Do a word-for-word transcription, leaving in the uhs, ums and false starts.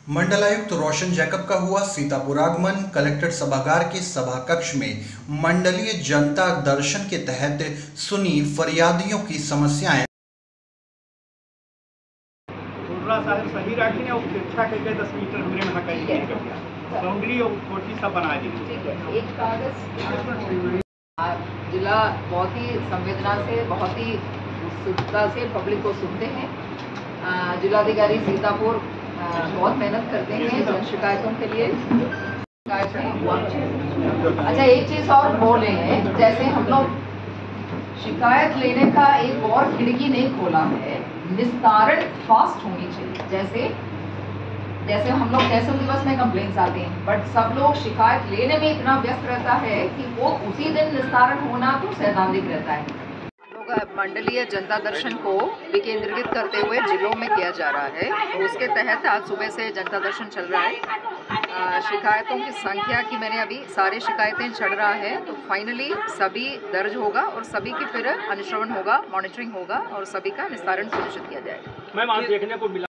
मंडलायुक्त रोशन जैकब का हुआ सीतापुर आगमन। कलेक्ट्रेट सभागार के सभा कक्ष में मंडलीय जनता दर्शन के तहत सुनी फरियादियों की समस्याएं। सही राखी और शिक्षा के दस मीटर हमरे में कहीं बाउंड्री और कोठी सब बना दी। ठीक है, एक कागज जिला बहुत ही संवेदना से, बहुत ही उत्सुकता से पब्लिक को सुनते हैं। जिलाधिकारी सीतापुर बहुत मेहनत करते हैं जन शिकायतों के लिए। अच्छा, एक चीज और बोल रहे हैं, जैसे हम लोग शिकायत लेने का एक और खिड़की नहीं खोला है, निस्तारण फास्ट होनी चाहिए। जैसे जैसे हम लोग तहसील दिवस में कंप्लेंट्स आते हैं, बट सब लोग शिकायत लेने में इतना व्यस्त रहता है कि वो उसी दिन निस्तारण होना तो सैद्धांतिक रहता है। लोग मंडलीय जनता दर्शन को विकेंद्रीकृत करते हुए जिलों में किया जा रहा है, तो उसके तहत आज सुबह से जनता दर्शन चल रहा है। शिकायतों की संख्या की मैंने अभी सारी शिकायतें चढ़ रहा है, तो फाइनली सभी दर्ज होगा और सभी की फिर अनुश्रवण होगा, मॉनिटरिंग होगा और सभी का निस्तारण सुनिश्चित किया जाएगा। मैम, आज देखने को मिला